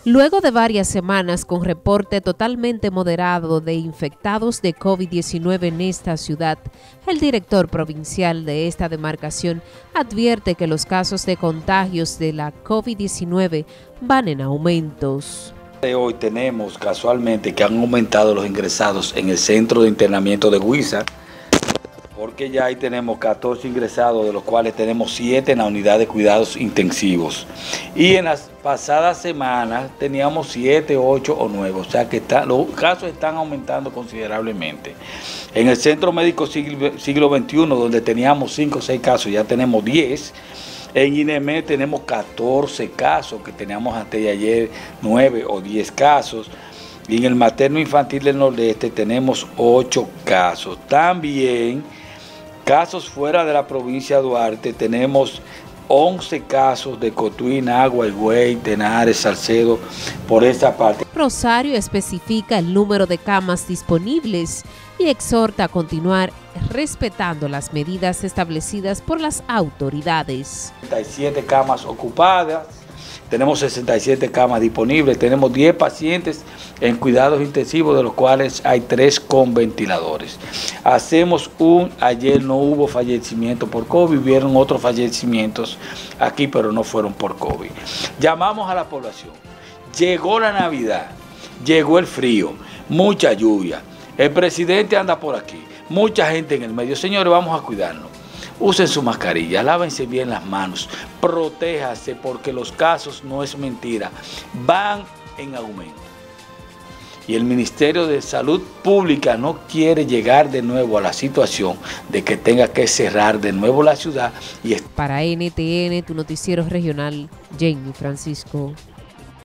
Luego de varias semanas con reporte totalmente moderado de infectados de COVID-19 en esta ciudad, el director provincial de esta demarcación advierte que los casos de contagios de la COVID-19 van en aumentos. Hoy tenemos casualmente que han aumentado los ingresados en el centro de internamiento de Huiza, porque ya ahí tenemos 14 ingresados, de los cuales tenemos 7 en la unidad de cuidados intensivos. Y en las pasadas semanas teníamos 7, 8 o 9, o sea que los casos están aumentando considerablemente. En el Centro Médico Siglo XXI, donde teníamos 5 o 6 casos, ya tenemos 10. En INEME tenemos 14 casos, que teníamos antes de ayer 9 o 10 casos. Y en el materno infantil del Nordeste tenemos 8 casos. También casos fuera de la provincia de Duarte, tenemos 11 casos de Cotuí, Nagua, Higüey, Tenares, Salcedo, por esa parte. Rosario especifica el número de camas disponibles y exhorta a continuar respetando las medidas establecidas por las autoridades. 67 camas ocupadas, tenemos 67 camas disponibles, tenemos 10 pacientes en cuidados intensivos, de los cuales hay 3 con ventiladores. Ayer no hubo fallecimiento por COVID, hubieron otros fallecimientos aquí, pero no fueron por COVID. Llamamos a la población, llegó la Navidad, llegó el frío, mucha lluvia, el presidente anda por aquí, mucha gente en el medio. Señores, vamos a cuidarnos. Usen su mascarilla, lávense bien las manos, protéjase, porque los casos, no es mentira, van en aumento. Y el Ministerio de Salud Pública no quiere llegar de nuevo a la situación de que tenga que cerrar de nuevo la ciudad. Para NTN, tu noticiero regional, Jamie Francisco.